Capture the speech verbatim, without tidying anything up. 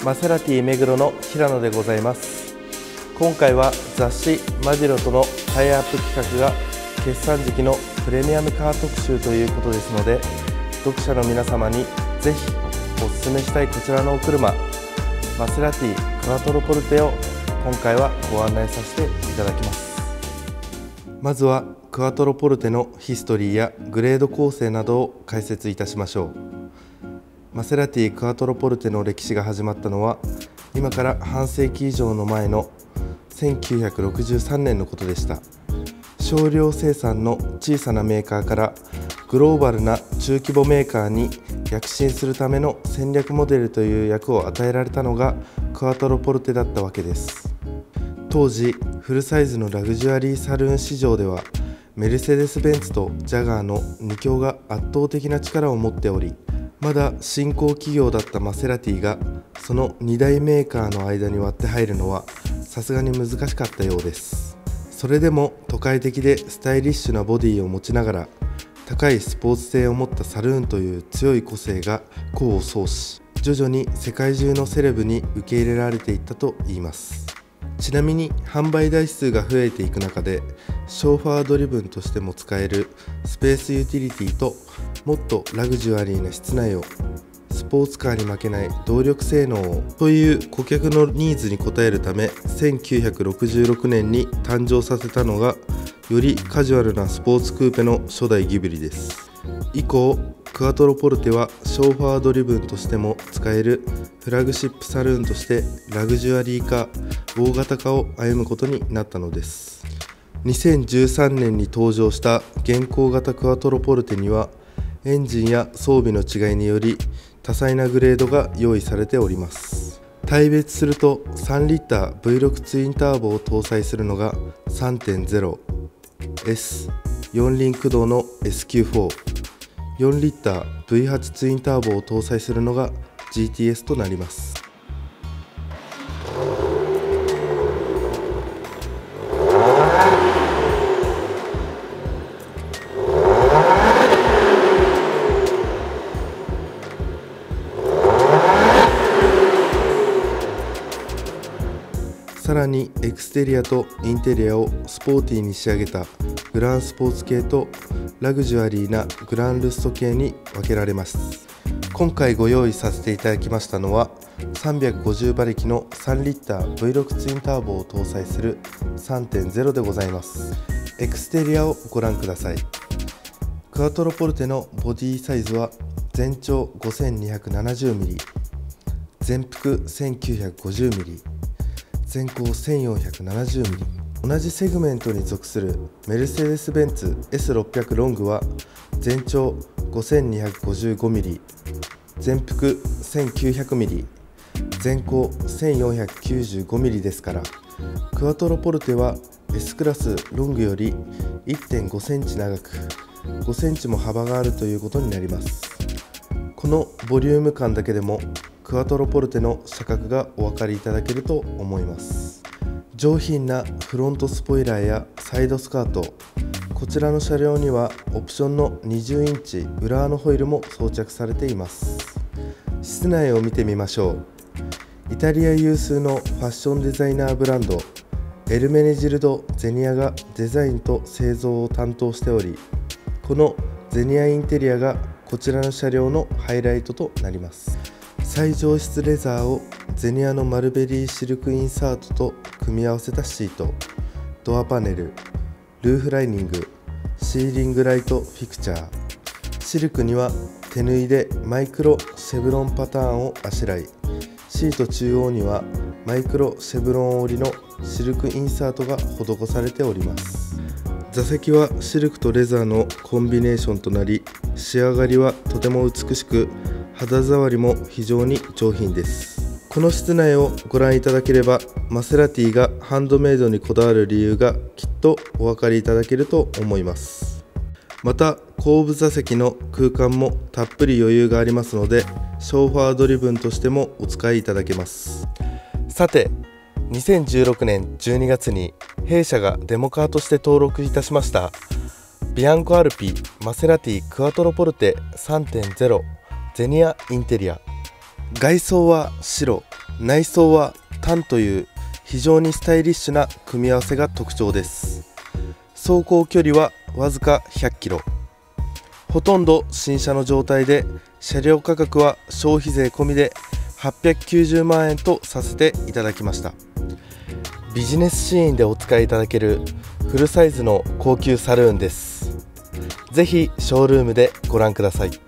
マセラティ目黒の平野でございます。今回は雑誌マジロとのタイアップ企画が決算時期のプレミアムカー特集ということですので、読者の皆様にぜひお勧めしたいこちらのお車、マセラティクワトロポルテを今回はご案内させていただきます。まずはクワトロポルテのヒストリーやグレード構成などを解説いたしましょう。マセラティクワトロポルテの歴史が始まったのは今から半世紀以上の前のせんきゅうひゃくろくじゅうさんねんのことでした。少量生産の小さなメーカーからグローバルな中規模メーカーに躍進するための戦略モデルという役を与えられたのがクワトロポルテだったわけです。当時フルサイズのラグジュアリーサルーン市場ではメルセデス・ベンツとジャガーのに強が圧倒的な力を持っており、まだ新興企業だったマセラティがそのに大メーカーの間に割って入るのはさすがに難しかったようです。それでも都会的でスタイリッシュなボディを持ちながら高いスポーツ性を持ったサルーンという強い個性が功を奏し、徐々に世界中のセレブに受け入れられていったといいます。ちなみに販売台数が増えていく中でショーファードリブンとしても使えるスペースユーティリティともっとラグジュアリーな室内をスポーツカーに負けない動力性能をという顧客のニーズに応えるためせんきゅうひゃくろくじゅうろくねんに誕生させたのがよりカジュアルなスポーツクーペの初代ギブリです。以降クワトロポルテはショーファードリブンとしても使えるフラグシップサルーンとしてラグジュアリー化、大型化を歩むことになったのです。にせんじゅうさんねんに登場した現行型クワトロポルテにはエンジンや装備の違いにより多彩なグレードが用意されております。大別するとさんリッター ブイろく ツインターボを搭載するのが さんてんゼロエス、よん輪駆動の エスキューフォー、よんリッター ブイはち ツインターボを搭載するのが ジーティーエス となります。さらにエクステリアとインテリアをスポーティーに仕上げたグランスポーツ系とラグジュアリーなグランルスト系に分けられます。今回ご用意させていただきましたのはさんびゃくごじゅうばりきのさんリッター ブイろく ツインターボを搭載する さんてんゼロ でございます。エクステリアをご覧ください。クワトロポルテのボディサイズは全長 ごせんにひゃくななじゅうミリ、全幅 せんきゅうひゃくごじゅうミリ、全高 せんよんひゃくななじゅうミリ。同じセグメントに属するメルセデス・ベンツ エスろっぴゃく ロングは全長 ごせんにひゃくごじゅうごミリ、全幅 せんきゅうひゃくミリ、全高 せんよんひゃくきゅうじゅうごミリ ですから、クワトロポルテは S クラスロングより いってんごセンチ長くごセンチも幅があるということになります。このボリューム感だけでもクワトロポルテの車格がお分かりいただけると思います。上品なフロントスポイラーやサイドスカート、こちらの車両にはオプションのにじゅうインチ裏穴ホイールも装着されています。室内を見てみましょう。イタリア有数のファッションデザイナーブランドエルメネジルド・ゼニアがデザインと製造を担当しており、このゼニアインテリアがこちらの車両のハイライトとなります。最上質レザーをゼニアのマルベリーシルクインサートと組み合わせたシート、ドアパネル、ルーフライニング、シーリングライトフィクチャー、シルクには手縫いでマイクロシェブロンパターンをあしらい、シート中央にはマイクロシェブロン織りのシルクインサートが施されております。座席はシルクとレザーのコンビネーションとなり、仕上がりはとても美しく、肌触りも非常に上品です。この室内をご覧いただければマセラティがハンドメイドにこだわる理由がきっとお分かりいただけると思います。また後部座席の空間もたっぷり余裕がありますのでショーファードリブンとしてもお使いいただけます。さてにせんじゅうろくねんじゅうにがつに弊社がデモカーとして登録いたしましたビアンコアルピマセラティクワトロポルテ さんてんゼロ ゼニアインテリア。外装は白、 内装はタンという非常にスタイリッシュな組み合わせが特徴です。走行距離はわずかひゃっキロ、ほとんど新車の状態で、車両価格は消費税込みではっぴゃくきゅうじゅうまんえんとさせていただきました。ビジネスシーンでお使いいただけるフルサイズの高級サルーンです。ぜひショールームでご覧ください。